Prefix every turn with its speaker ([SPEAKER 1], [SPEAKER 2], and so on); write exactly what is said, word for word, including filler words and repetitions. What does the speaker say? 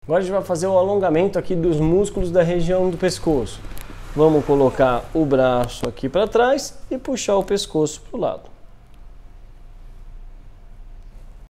[SPEAKER 1] Agora a gente vai fazer o alongamento aqui dos músculos da região do pescoço. Vamos colocar o braço aqui para trás e puxar o pescoço para o lado.